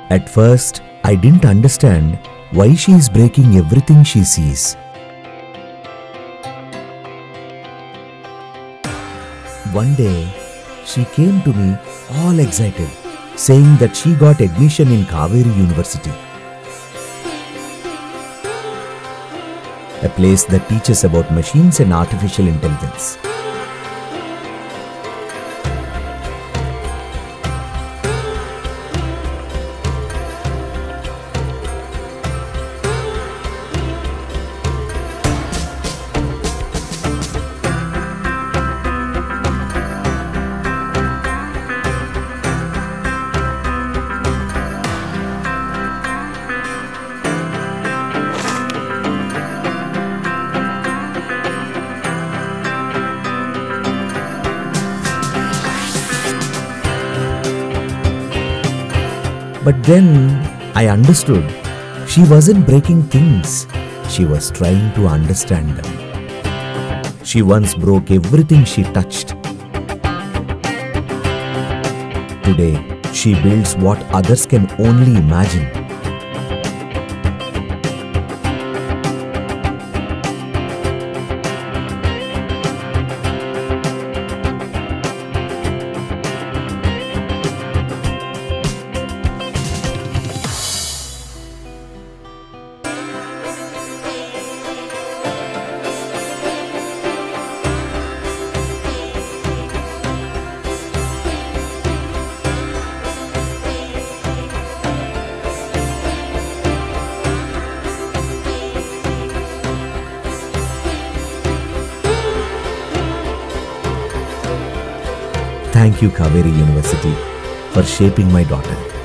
At first, I didn't understand why she is breaking everything she sees. One day, she came to me all excited, saying that she got admission in Kaveri University, a place that teaches about machines and artificial intelligence. But then I understood she wasn't breaking things, she was trying to understand them. She once broke everything she touched. Today, she builds what others can only imagine. Thank you, Kaveri University, for shaping my daughter.